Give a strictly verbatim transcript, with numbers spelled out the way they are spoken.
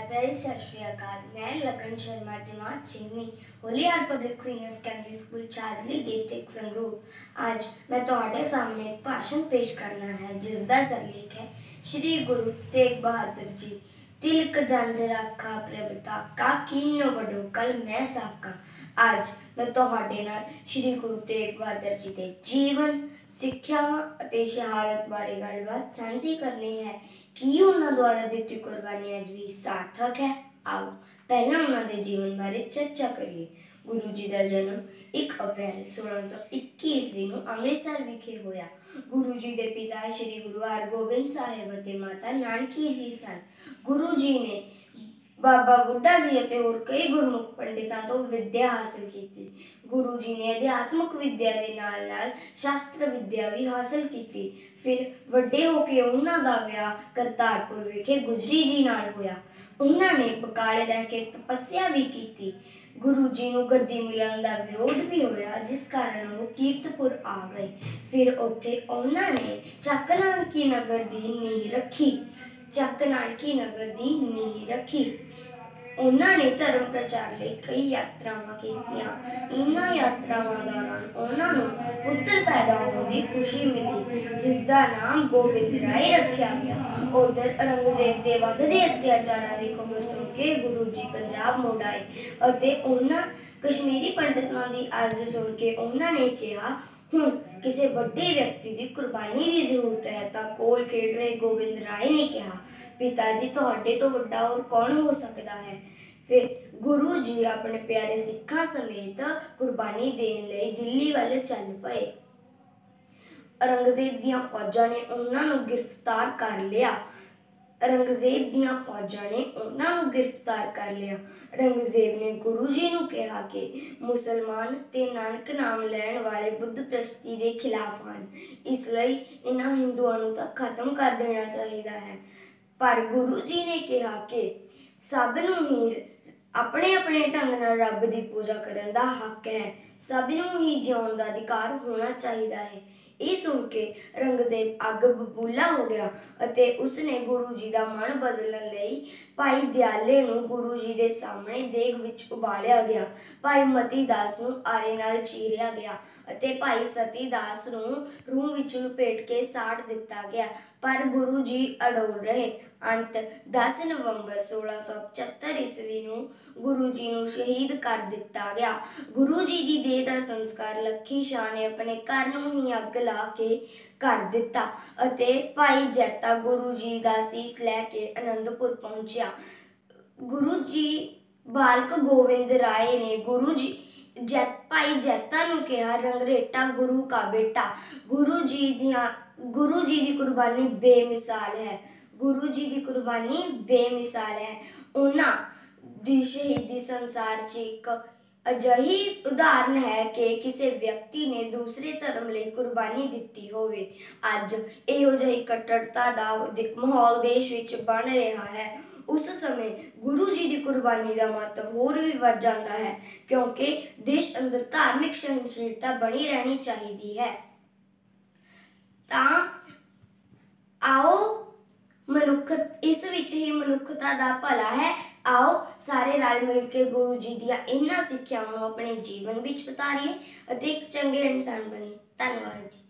प्यारी सत श्री अकाल। मैं लगन शर्मा जमात छेवीं holy heart public senior secondary school Chhajli district Sangrur. आज मैं तुहाडे सामने एक भाषण पेश करना है जिसका सरलेख है श्री गुरु तेग बहादुर जी। तिलक जंज राखा प्रभुता का कीनो वडो कल मैं साका। आज मैं तुहाडे नाल श्री गुरु तेग बहादुर जी के जीवन सिक्ख्यावां अते शहादत बारे गलबात सांझी करनी है कि उन्हां द्वारा दित्ती कुर्बानी अज भी सार्थक है। आओ पहला उन्हां दे जीवन बारे चर्चा करिए। गुरु जी का जन्म एक अप्रैल सोलह सौ इक्की ईस्वी नूं अमृतसर विखे होया। गुरु जी के पिता श्री गुरु हरगोबिंद साहिब अते माता नानकी जी सन। गुरु जी ने बाबा बुड्ढा जी अते होर कई गुरमुख पंडितां तो विद्या हासिल की। गुरु जी ने अध्यात्मक विद्या के नाल नाल शास्त्र विद्या भी हासिल की। फिर वड्डे होके उन्हां दा विआह करतारपुर विखे गुजरी जी नाल होया। उन्होंने बकाले रह के तपस्या भी की। गुरु जी नूं गद्दी मिलण दा विरोध भी होया जिस कारण वो कीरतपुर आ गए। फिर उत्थे उन्होंने चक नानकी नगर दी नींह रखी। चक नानकी नगर दी नींह रखी। उन्होंने धर्म प्रचार लिए कई यात्रावां कीतियां। इन्हां यात्रावां दौरान उन्होंने पुत्र पैदा होने की खुशी मिली जिसका नाम गोबिंद राय रखा गया। उधर औरंगजेब के वधदे अत्याचारां की खबर सुन के गुरु जी पंजाब मुड़ आए अते उन्हां कश्मीरी पंडितां की अर्ज सुन के उन्होंने कहा हुण किसी वड्डे व्यक्ति की कुर्बानी की जरूरत है। तां कोल खेड रहे गोबिंद राय ने कहा पिताजी तुहाडे तो वड्डा और कौन हो सकता है। फिर गुरु जी अपने प्यारे सिखां समेत कुर्बानी देने लई दिल्ली वाले चल पए। औरंगजेब दियां फौजां ने उन्हां नूं गिरफ्तार कर लिया। औरंगजेब दियां फौजां ने उन्हां नूं गिरफ्तार कर लिया। औरंगजेब ने गुरु जी नूं कहा कि मुसलमान ते नानक नाम लैण वाले बुद्ध प्रस्ती के खिलाफ हन, इसलिए इन्हां हिंदुआं नूं तां खत्म कर देना चाहिए है। पर गुरु जी ने कहा कि सब नूं ही अपने अपने ढंग नाल रब की पूजा करने का हक है, सब नूं ही जिउण का अधिकार होना चाहिए है। ये सुन के औरंगजेब अग बबूला हो गया अते उसने गुरु जी का मन बदलण लई भाई दयाले नूं गुरु जी के सामने देग विच उबालिया गया। भाई मती दास नूं आरे नाल चीरिया गया अते भाई सती दास नूं रूह विच लपेट के साड़ दिता गया। पर गुरु जी अड़ोल रहे। अंत दस नवंबर सोलह सौ पचहत्तर ईस्वी नूं गुरु जी नूं शहीद कर दिता गया। गुरु जी की देह का संस्कार लखी शाह ने अपने घर नूं ही अग ला के कर दिता अते भाई जैता गुरु जी का सीस लैके आनंदपुर पहुंचा। गुरु जी बालक गोविंद राय ने गुरु जी जैत भाई जैता नूं कहा रंगरेटा गुरु का बेटा। गुरु जी दियां गुरु जी की कुर्बानी बेमिसाल है। गुरु जी की कुर्बानी बेमिसाल है। उन्हां दी शहीदी संसार च एक अजिही उदाहरण है कि किसी व्यक्ति ने दूसरे धर्म लिए कुर्बानी दी होवे। अज इहो जिही कट्टरता का माहौल देश विच बन रहा है। उस समय गुरु जी की कुर्बानी का महत्व होर भी वध जाता है क्योंकि देश अंदर धार्मिक सहनशीलता बनी रहनी चाहिए है। तां आओ मनुख इस विच ही मनुखता का भला है। आओ सारे रल मिल के गुरु जी दियां इन्हां सिक्ख्यावां नूं अपने जीवन विच उतारीए अते एक चंगे इंसान बनीए। धन्यवाद जी।